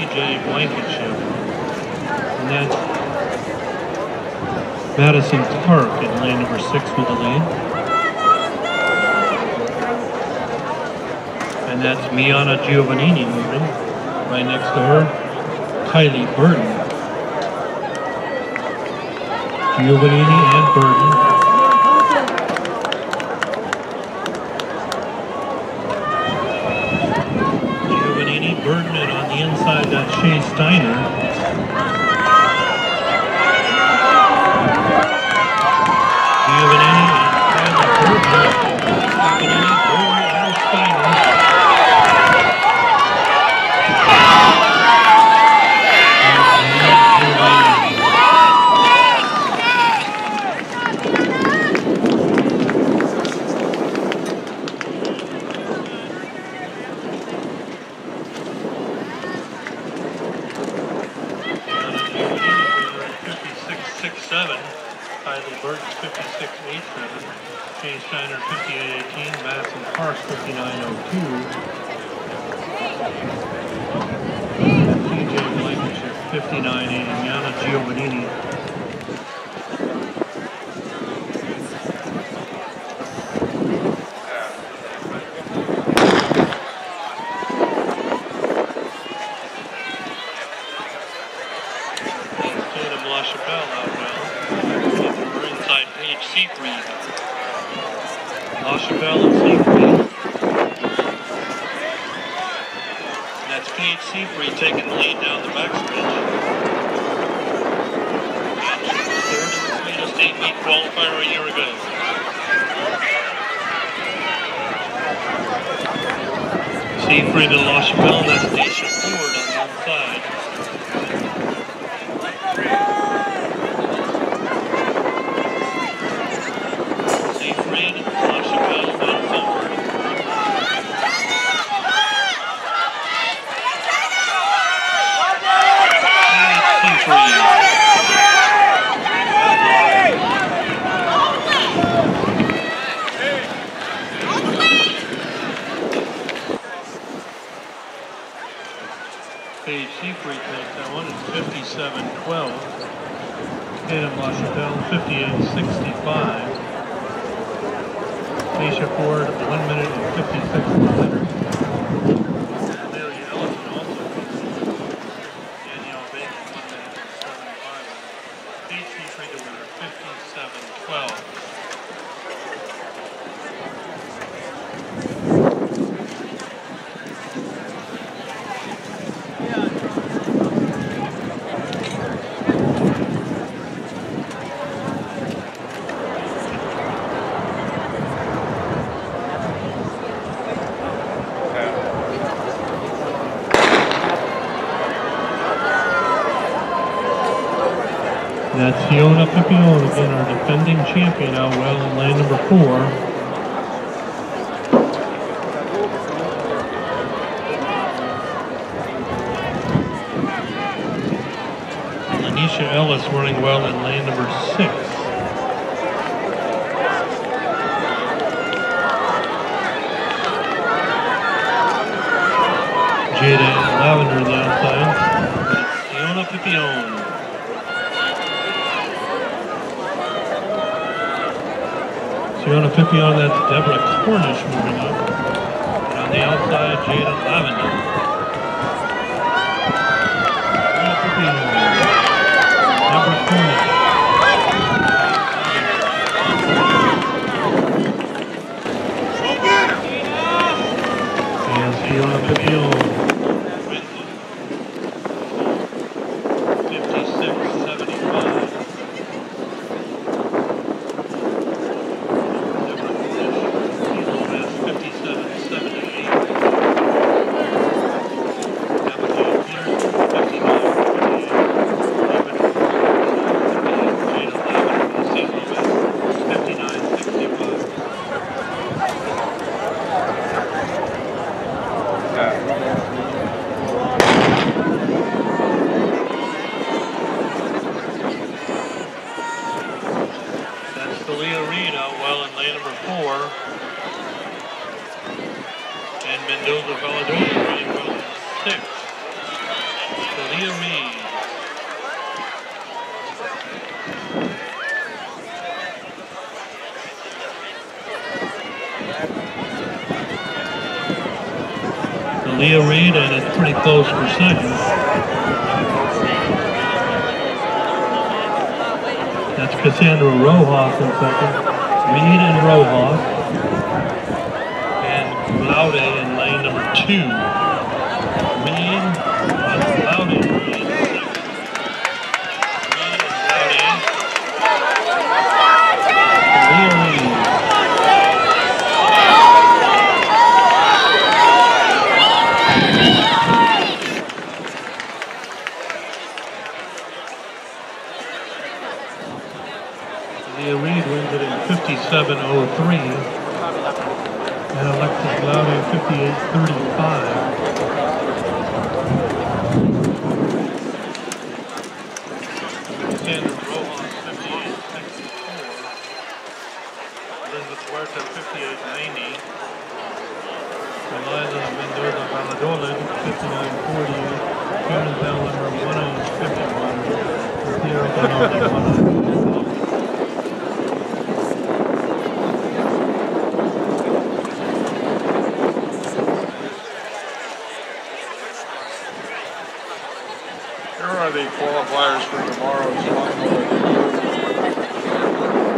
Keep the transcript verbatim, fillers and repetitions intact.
J Blankenship. And that's Madison Clark in lane number six with the lead. And that's Miana Giovannini moving. Right next to her, Kylie Burton. Giovannini and Burton. Giovannini, Burton, and on the inside, that's Shea Steiner. Giovannini and Kylie Burton. Giovannini, Burton, and Steiner. Kylie Burton fifty-six eighty-seven, Shea Steiner fifty-eight eighteen, Madison Clark fifty-nine oh two, T J Blankenship fifty-nine eighty, Miana Giovannini Tatum LaChapelle out well. Paige Seafried. LaChapelle and Seafried. That's Paige Seafried taking the lead down the backstretch. Third in the sweetest eight meet qualifier a year ago. Seafried and LaChapelle, that's Daisha Ford on the outside. Paige Seafried takes that one, it's fifty-seven twelve. Tatum LaChapelle, fifty-eight sixty-five. Daisha Ford, one minute and fifty-six seconds. Amelia Ellison also takes it. Danielle Bacon, one minute and seventy-five. Paige Seafried, the winner, fifty-seven twelve. That's Fiona Pipione again, our defending champion out well in lane number four. Lanisha Ellis running well in lane number six. Jada Lavender on the outside. That's Fiona Pipione. Fiona Pipione, that's Deborah Cornish moving up. And on the outside, Jada Lavender. Fiona Pipione. Deborah Cornish. And Fiona Pipione. fifty-six seventy-five. fifty-seven seventy-eight. Reed, and it's pretty close for second. That's Cassandra Rojas in second. Reed and Rojas. And Laude in lane number two. Reed and Laude. Reed and Laude. Leah Reed. Leah Reed wins it in fifty-seven oh three, and Alexis Laude in fifty-eight thirty-five. Sandra Rojas fifty-eight sixty-four. Elizabeth Huerta fifty-eight ninety. Eliza Mendoza Valladolid fifty-nine forty. Karen Bell number one oh fifty-one. Piero Bononi one oh. Here are the qualifiers for tomorrow's final.